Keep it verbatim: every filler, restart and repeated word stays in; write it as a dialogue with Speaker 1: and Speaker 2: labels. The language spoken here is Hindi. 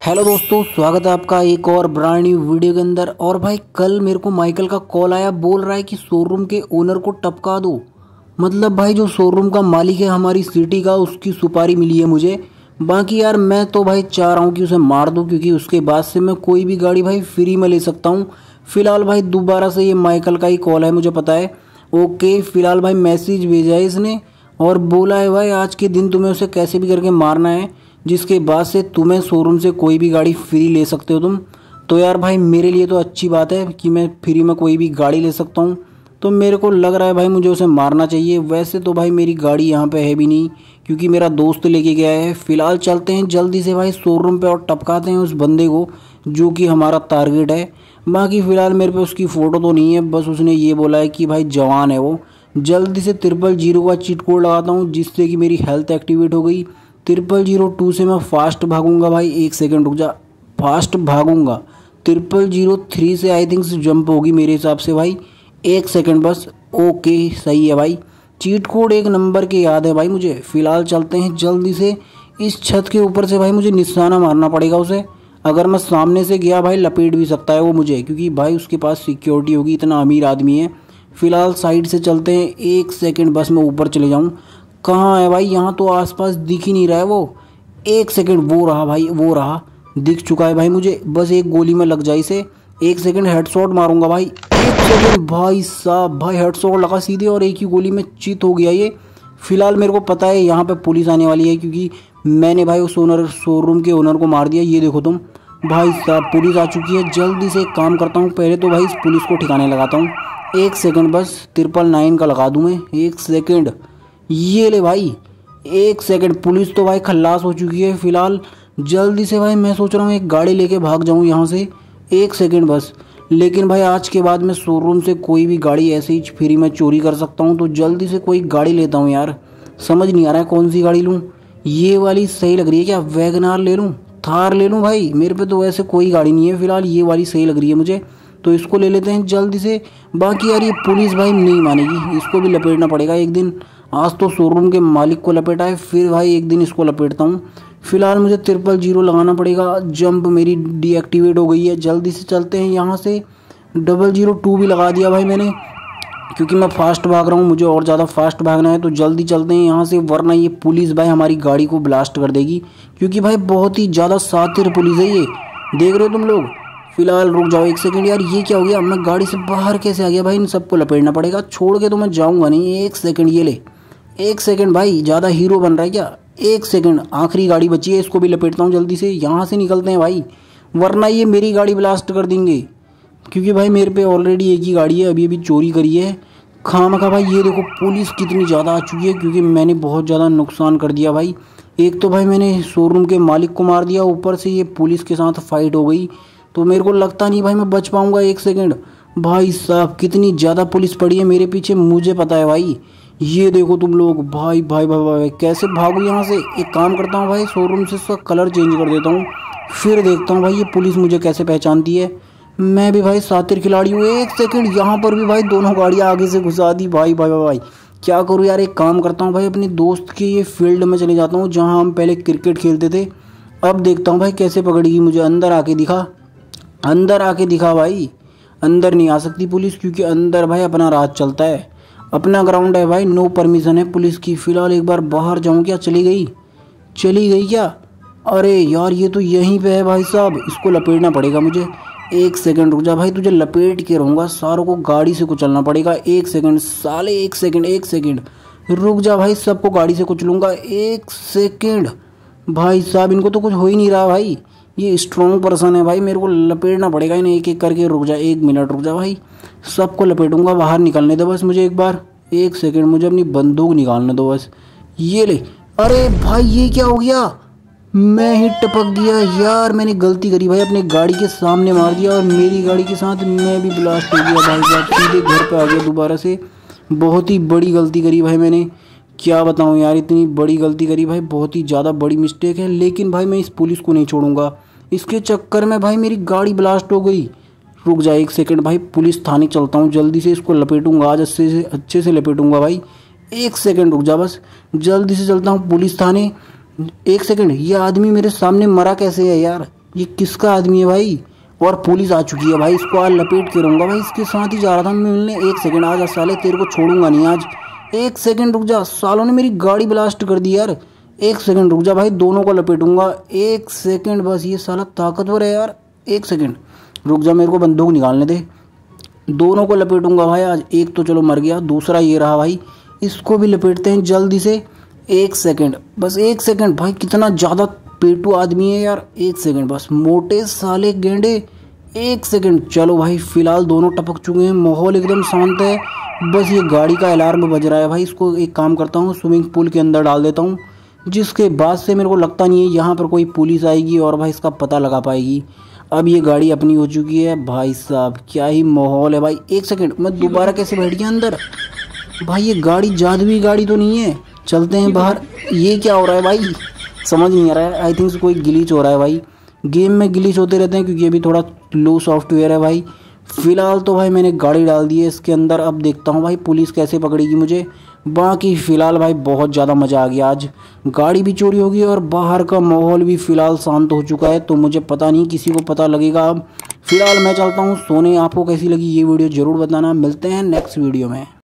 Speaker 1: हेलो दोस्तों, स्वागत है आपका एक और ब्रांड न्यू वीडियो के अंदर। और भाई कल मेरे को माइकल का कॉल आया, बोल रहा है कि शोरूम के ओनर को टपका दो। मतलब भाई जो शोरूम का मालिक है हमारी सिटी का, उसकी सुपारी मिली है मुझे। बाकी यार मैं तो भाई चाह रहा हूँ कि उसे मार दूँ, क्योंकि उसके बाद से मैं कोई भी गाड़ी भाई फ्री में ले सकता हूँ। फिलहाल भाई दोबारा से ये माइकल का ही कॉल है, मुझे पता है। ओके, फिलहाल भाई मैसेज भेजा है इसने और बोला है भाई आज के दिन तुम्हें उसे कैसे भी करके मारना है, जिसके बाद से तुम्हें शोरूम से कोई भी गाड़ी फ्री ले सकते हो तुम। तो यार भाई मेरे लिए तो अच्छी बात है कि मैं फ्री में कोई भी गाड़ी ले सकता हूँ। तो मेरे को लग रहा है भाई मुझे उसे मारना चाहिए। वैसे तो भाई मेरी गाड़ी यहाँ पे है भी नहीं, क्योंकि मेरा दोस्त लेके गया है। फिलहाल चलते हैं जल्दी से भाई शोरूम पे और टपकाते हैं उस बंदे को जो कि हमारा टारगेट है। बाकी फ़िलहाल मेरे पे उसकी फ़ोटो तो नहीं है, बस उसने ये बोला है कि भाई जवान है वो। जल्दी से ट्रिपल जीरो का चीट कोड लगाता हूँ, जिससे कि मेरी हेल्थ एक्टिवेट हो गई। ट्रिपल जीरो टू से मैं फास्ट भागूंगा भाई। एक सेकंड रुक जा, फास्ट भागूंगा। ट्रिपल जीरो थ्री से आई थिंक जंप होगी मेरे हिसाब से भाई। एक सेकंड बस। ओके सही है भाई, चीट कोड एक नंबर के याद है भाई मुझे। फ़िलहाल चलते हैं जल्दी से इस छत के ऊपर से। भाई मुझे निशाना मारना पड़ेगा उसे। अगर मैं सामने से गया भाई लपेट भी सकता है वो मुझे, क्योंकि भाई उसके पास सिक्योरिटी होगी, इतना अमीर आदमी है। फ़िलहाल साइड से चलते हैं। एक सेकंड बस, मैं ऊपर चले जाऊँ। कहाँ है भाई? यहाँ तो आसपास दिख ही नहीं रहा है वो। एक सेकंड, वो रहा भाई, वो रहा, दिख चुका है भाई मुझे। बस एक गोली में लग जाए इसे। एक सेकंड हेडशॉट मारूंगा भाई। एक सेकंड भाई साहब, भाई हेडशॉट लगा सीधे और एक ही गोली में चित हो गया ये। फिलहाल मेरे को पता है यहाँ पे पुलिस आने वाली है, क्योंकि मैंने भाई उस ओनर शोरूम के ओनर को मार दिया। ये देखो तुम भाई साहब, पुलिस आ चुकी है। जल्दी से एक काम करता हूँ, पहले तो भाई इस पुलिस को ठिकाने लगाता हूँ। एक सेकंड बस, ट्रिपल नाइन का लगा दूँ मैं। एक सेकंड, ये ले भाई। एक सेकंड, पुलिस तो भाई खल्लास हो चुकी है। फिलहाल जल्दी से भाई मैं सोच रहा हूँ एक गाड़ी लेके भाग जाऊँ यहाँ से। एक सेकंड बस। लेकिन भाई आज के बाद मैं शोरूम से कोई भी गाड़ी ऐसे ही फ्री में चोरी कर सकता हूँ, तो जल्दी से कोई गाड़ी लेता हूँ यार। समझ नहीं आ रहा है कौन सी गाड़ी लूँ। ये वाली सही लग रही है क्या? वैगनार ले लूँ, थार ले लूँ? भाई मेरे पे तो वैसे कोई गाड़ी नहीं है, फिलहाल ये वाली सही लग रही है मुझे, तो इसको ले लेते हैं जल्दी से। बाकी यार ये पुलिस भाई नहीं मानेगी, इसको भी लपेटना पड़ेगा एक दिन। आज तो शोरूम के मालिक को लपेटा है, फिर भाई एक दिन इसको लपेटता हूँ। फिलहाल मुझे ट्रिपल जीरो लगाना पड़ेगा। जंप मेरी डीएक्टिवेट हो गई है। जल्दी से चलते हैं यहाँ से। डबल जीरो टू भी लगा दिया भाई मैंने, क्योंकि मैं फास्ट भाग रहा हूँ, मुझे और ज़्यादा फास्ट भागना है। तो जल्दी चलते हैं यहाँ से, वरना ये पुलिस भाई हमारी गाड़ी को ब्लास्ट कर देगी, क्योंकि भाई बहुत ही ज़्यादा शातिर पुलिस है ये। देख रहे हो तुम लोग। फिलहाल रुक जाओ एक सेकंड यार, ये क्या हो गया? मैं गाड़ी से बाहर कैसे आ गया भाई? इन सबको लपेटना पड़ेगा, छोड़ के तो मैं जाऊँगा नहीं। एक सेकंड, ये ले। एक सेकंड भाई, ज़्यादा हीरो बन रहा है क्या? एक सेकंड, आखिरी गाड़ी बची है, इसको भी लपेटता हूँ जल्दी से। यहाँ से निकलते हैं भाई, वरना ये मेरी गाड़ी ब्लास्ट कर देंगे, क्योंकि भाई मेरे पे ऑलरेडी एक ही गाड़ी है, अभी अभी चोरी करी है खामखा भाई। ये देखो पुलिस कितनी ज़्यादा आ चुकी है, क्योंकि मैंने बहुत ज़्यादा नुकसान कर दिया भाई। एक तो भाई मैंने शोरूम के मालिक को मार दिया, ऊपर से ये पुलिस के साथ फाइट हो गई, तो मेरे को लगता नहीं भाई मैं बच पाऊँगा। एक सेकंड भाई साहब, कितनी ज़्यादा पुलिस पड़ी है मेरे पीछे, मुझे पता है भाई। ये देखो तुम लोग, भाई भाई भाई भाई कैसे भागूँ यहाँ से। एक काम करता हूँ भाई, शोरूम से इसका कलर चेंज कर देता हूँ, फिर देखता हूँ भाई ये पुलिस मुझे कैसे पहचानती है। मैं भी भाई शातिर खिलाड़ी हूँ। एक सेकंड, यहाँ पर भी भाई दोनों गाड़ियाँ आगे से घुसा दी। भाई भाई भाई भाई क्या करूँ यार? एक काम करता हूँ भाई, अपने दोस्त के ये फील्ड में चले जाता हूँ जहाँ हम पहले क्रिकेट खेलते थे। अब देखता हूँ भाई कैसे पकड़ेगी मुझे। अंदर आके दिखा, अंदर आके दिखा भाई। अंदर नहीं आ सकती पुलिस, क्योंकि अंदर भाई अपना राज चलता है, अपना ग्राउंड है भाई, नो परमिशन है पुलिस की। फ़िलहाल एक बार बाहर जाऊँ क्या? चली गई, चली गई क्या? अरे यार ये तो यहीं पे है भाई साहब, इसको लपेटना पड़ेगा मुझे। एक सेकंड रुक जा भाई, तुझे लपेट के रहूँगा, सारों को गाड़ी से कुचलना पड़ेगा। एक सेकंड साले, एक सेकंड एक सेकंड रुक जा भाई, सबको गाड़ी से कुचलूँगा। एक सेकंड भाई साहब, इनको तो कुछ हो ही नहीं रहा भाई, ये स्ट्रॉन्ग पर्सन है भाई, मेरे को लपेटना पड़ेगा इन्हें एक एक करके। रुक जा, एक मिनट रुक जा भाई, सबको लपेटूंगा। बाहर निकलने दो बस मुझे एक बार। एक सेकंड, मुझे अपनी बंदूक निकालने दो बस। ये ले। अरे भाई ये क्या हो गया? मैं ही टपक गया यार, मैंने गलती करी भाई, अपने गाड़ी के सामने मार दिया और मेरी गाड़ी के साथ मैं भी ब्लास्ट हो गया भाई साहब, सीधे घर पे आ गया दोबारा से। बहुत ही बड़ी गलती करी भाई मैंने, क्या बताऊं यार, इतनी बड़ी गलती करी भाई, बहुत ही ज़्यादा बड़ी मिस्टेक है। लेकिन भाई मैं इस पुलिस को नहीं छोड़ूंगा, इसके चक्कर में भाई मेरी गाड़ी ब्लास्ट हो गई। रुक जा एक सेकंड भाई, पुलिस थाने चलता हूँ, जल्दी से इसको लपेटूंगा आज, अच्छे से अच्छे से लपेटूंगा भाई। एक सेकंड रुक जा बस, जल्दी से चलता हूँ पुलिस थाने। एक सेकंड, ये आदमी मेरे सामने मरा कैसे है यार? ये किसका आदमी है भाई? और पुलिस आ चुकी है भाई, इसको आज लपेट के रहूँगा भाई। इसके साथ ही जा रहा था मैं मिलने। एक सेकंड, आ जा साले, तेरे को छोड़ूंगा नहीं आज। एक सेकंड रुक जा, सालों ने मेरी गाड़ी ब्लास्ट कर दी यार। एक सेकंड रुक जा भाई, दोनों को लपेटूंगा। एक सेकंड बस, ये साला ताकतवर है यार। एक सेकंड रुक जा, मेरे को बंदूक निकालने दे। दोनों को लपेटूंगा भाई आज। एक तो चलो मर गया, दूसरा ये रहा भाई, इसको भी लपेटते हैं जल्दी से। एक सेकंड बस, एक सेकंड भाई, कितना ज़्यादा पेटू आदमी है यार। एक सेकंड बस, मोटे साले गेंडे। एक सेकंड, चलो भाई, फिलहाल दोनों टपक चुके हैं, माहौल एकदम शांत है। बस ये गाड़ी का अलार्म बज रहा है भाई, इसको एक काम करता हूँ, स्विमिंग पूल के अंदर डाल देता हूँ, जिसके बाद से मेरे को लगता नहीं है यहाँ पर कोई पुलिस आएगी और भाई इसका पता लगा पाएगी। अब ये गाड़ी अपनी हो चुकी है भाई साहब, क्या ही माहौल है भाई। एक सेकंड, मैं दोबारा कैसे बैठ गया अंदर? भाई ये गाड़ी जादुई गाड़ी तो नहीं है। चलते हैं बाहर। ये क्या हो रहा है भाई, समझ नहीं आ रहा है। आई थिंक कोई ग्लिच हो रहा है भाई। गेम में ग्लिच होते रहते हैं क्योंकि ये भी थोड़ा लो सॉफ्टवेयर है भाई। फिलहाल तो भाई मैंने गाड़ी डाल दी है इसके अंदर। अब देखता हूँ भाई पुलिस कैसे पकड़ेगी मुझे। बाकी फ़िलहाल भाई बहुत ज़्यादा मज़ा आ गया आज। गाड़ी भी चोरी होगी और बाहर का माहौल भी फ़िलहाल शांत हो चुका है, तो मुझे पता नहीं किसी को पता लगेगा। अब फ़िलहाल मैं चलता हूँ सोने। आपको कैसी लगी ये वीडियो ज़रूर बताना। मिलते हैं नेक्स्ट वीडियो में।